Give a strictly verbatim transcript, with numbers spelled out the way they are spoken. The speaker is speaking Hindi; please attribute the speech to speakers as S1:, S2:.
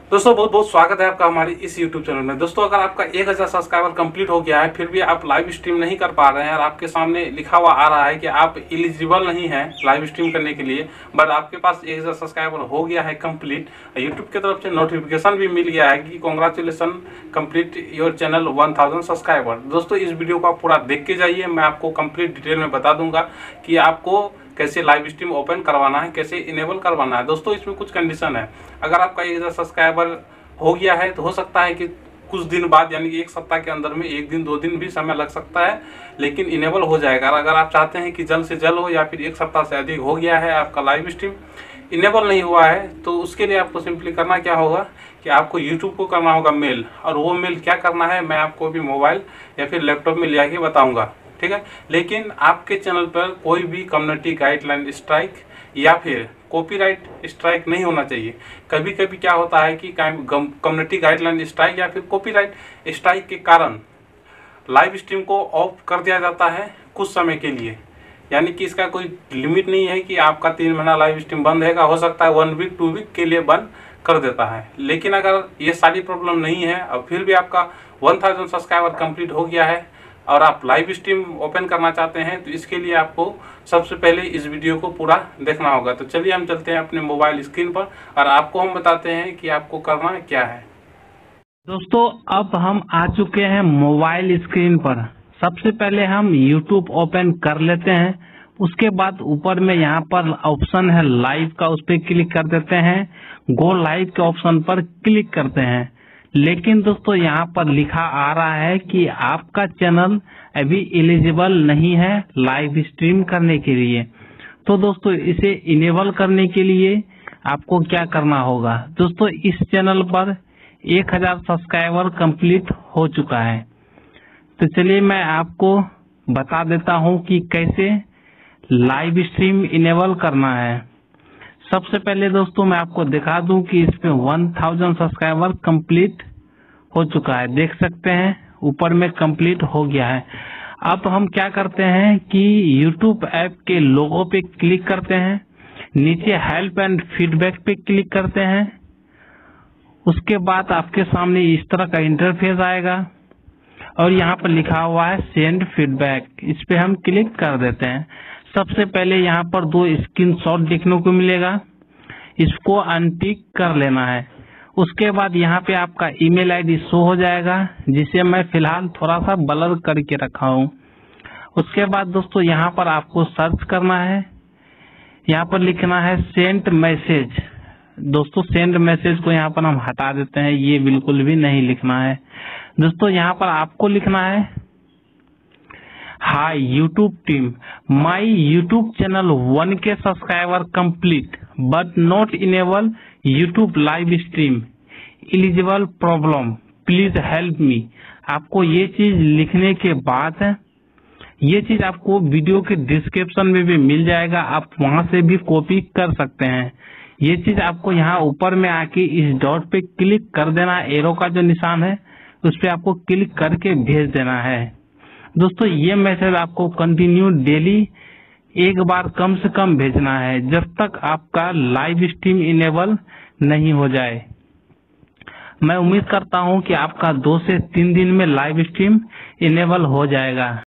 S1: दोस्तों बहुत बहुत स्वागत है आपका हमारे इस यूट्यूब चैनल में। दोस्तों अगर आपका एक हज़ार सब्सक्राइबर कंप्लीट हो गया है फिर भी आप लाइव स्ट्रीम नहीं कर पा रहे हैं और आपके सामने लिखा हुआ आ रहा है कि आप एलिजिबल नहीं हैं लाइव स्ट्रीम करने के लिए, बट आपके पास एक हज़ार सब्सक्राइबर हो गया है कंप्लीट, यूट्यूब की तरफ से नोटिफिकेशन भी मिल गया है कि congratulation complete your channel one thousand subscriber. दोस्तों इस वीडियो को आप पूरा देख के जाइए, मैं आपको कंप्लीट डिटेल में बता दूंगा कि आपको कैसे लाइव स्ट्रीम ओपन करवाना है, कैसे इनेबल करवाना है। दोस्तों इसमें कुछ कंडीशन है। अगर आपका एक हज़ार सब्सक्राइबर हो गया है तो हो सकता है कि कुछ दिन बाद यानी कि एक सप्ताह के अंदर में एक दिन दो दिन भी समय लग सकता है, लेकिन इनेबल हो जाएगा। अगर आप चाहते हैं कि जल्द से जल्द हो या फिर एक सप्ताह से अधिक हो गया है आपका लाइव स्ट्रीम इनेबल नहीं हुआ है, तो उसके लिए आपको सिंपली करना क्या होगा कि आपको यूट्यूब को करना होगा मेल। और वो मेल क्या करना है मैं आपको भी मोबाइल या फिर लैपटॉप में ले आके बताऊंगा, ठीक है। लेकिन आपके चैनल पर कोई भी कम्युनिटी गाइडलाइन स्ट्राइक या फिर कॉपीराइट स्ट्राइक नहीं होना चाहिए। कभी कभी क्या होता है कि कम्युनिटी गाइडलाइन स्ट्राइक या फिर कॉपीराइट स्ट्राइक के कारण लाइव स्ट्रीम को ऑफ कर दिया जाता है कुछ समय के लिए, यानी कि इसका कोई लिमिट नहीं है कि आपका तीन महीना लाइव स्ट्रीम बंद रहेगा। हो सकता है वन वीक टू वीक के लिए बंद कर देता है। लेकिन अगर ये सारी प्रॉब्लम नहीं है और फिर भी आपका वन थाउजेंड सब्सक्राइबर कंप्लीट हो गया है और आप लाइव स्ट्रीम ओपन करना चाहते हैं, तो इसके लिए आपको सबसे पहले इस वीडियो को पूरा देखना होगा। तो चलिए हम चलते हैं अपने मोबाइल स्क्रीन पर और आपको हम बताते हैं कि आपको करना क्या है।
S2: दोस्तों अब हम आ चुके हैं मोबाइल स्क्रीन पर। सबसे पहले हम यूट्यूब ओपन कर लेते हैं, उसके बाद ऊपर में यहाँ पर ऑप्शन है लाइव का, उस पर क्लिक कर देते हैं। गो लाइव के ऑप्शन पर क्लिक करते हैं। लेकिन दोस्तों यहाँ पर लिखा आ रहा है कि आपका चैनल अभी एलिजिबल नहीं है लाइव स्ट्रीम करने के लिए। तो दोस्तों इसे इनेबल करने के लिए आपको क्या करना होगा। दोस्तों इस चैनल पर एक हज़ार सब्सक्राइबर कंप्लीट हो चुका है, तो चलिए मैं आपको बता देता हूं कि कैसे लाइव स्ट्रीम इनेबल करना है। सबसे पहले दोस्तों मैं आपको दिखा दूं कि इसमें वन थाउजेंड सब्सक्राइबर कंप्लीट हो चुका है। देख सकते हैं ऊपर में कंप्लीट हो गया है। अब हम क्या करते हैं कि यूट्यूब ऐप के लोगो पे क्लिक करते हैं, नीचे हेल्प एंड फीडबैक पे क्लिक करते हैं। उसके बाद आपके सामने इस तरह का इंटरफेस आएगा और यहाँ पर लिखा हुआ है सेंड फीडबैक, इस पे हम क्लिक कर देते हैं। सबसे पहले यहाँ पर दो स्क्रीनशॉट देखने को मिलेगा, इसको अनटिक कर लेना है। उसके बाद यहाँ पे आपका ईमेल आईडी शो हो जाएगा, जिसे मैं फिलहाल थोड़ा सा ब्लर करके रखा हूँ। उसके बाद दोस्तों यहाँ पर आपको सर्च करना है, यहाँ पर लिखना है सेंड मैसेज। दोस्तों सेंड मैसेज को यहाँ पर हम हटा देते हैं, ये बिल्कुल भी नहीं लिखना है। दोस्तों यहाँ पर आपको लिखना है hi YouTube team, my YouTube channel one के subscriber complete but not enable YouTube live stream, eligible problem, please help me. आपको ये चीज लिखने के बाद ये चीज आपको वीडियो के डिस्क्रिप्शन में भी मिल जाएगा, आप वहां से भी कॉपी कर सकते हैं। ये चीज आपको यहाँ ऊपर में आके इस डॉट पे क्लिक कर देना, एरो का जो निशान है उस पे आपको क्लिक करके भेज देना है। दोस्तों ये मैसेज आपको कंटिन्यू डेली एक बार कम से कम भेजना है, जब तक आपका लाइव स्ट्रीम इनेबल नहीं हो जाए। मैं उम्मीद करता हूं कि आपका दो से तीन दिन में लाइव स्ट्रीम इनेबल हो जाएगा।